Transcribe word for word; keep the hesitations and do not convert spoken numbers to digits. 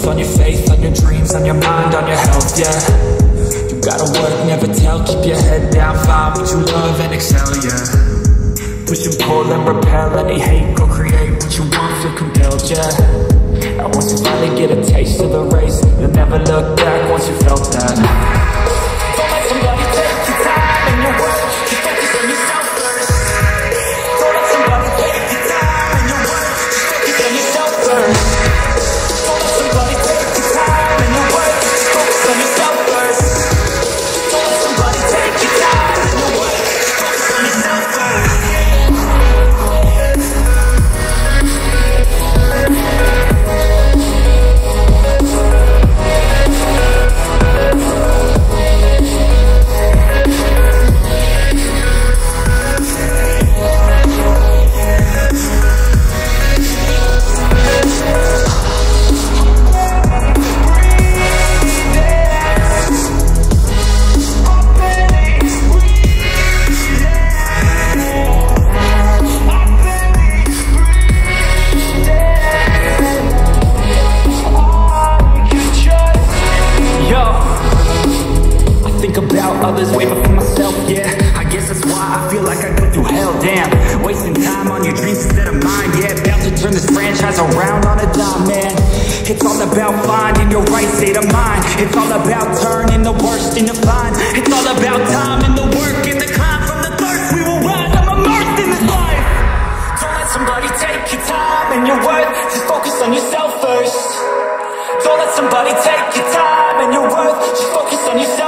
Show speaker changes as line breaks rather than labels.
focus on your faith, on your dreams, on your mind, on your health, yeah. You gotta work, never tell, keep your head down, find what you love and excel, yeah. Push and pull and repel any hate, go create what you want, feel compelled, yeah. And once you finally get a taste of the race, you'll never look back once you felt that. Don't let somebody take your time and your work, just focus on yourself first. Don't let somebody take your time and your work, just focus on yourself first. Don't let somebody take your time and your work, just focus on yourself first. Don't let somebody take your time and your work, just focus on yourself first. Others waiting for myself, yeah. I guess that's why I feel like I go through hell, damn. Wasting time on your dreams instead of mine, yeah. About to turn this franchise around on a dime, man. It's all about finding your right state of mind. It's all about turning the worst into fine. It's all about time and the work and the climb. From the thirst we will rise, I'm immersed in this life. Don't let somebody take your time and your worth, just focus on yourself first. Don't let somebody take your time and your worth, just focus on yourself.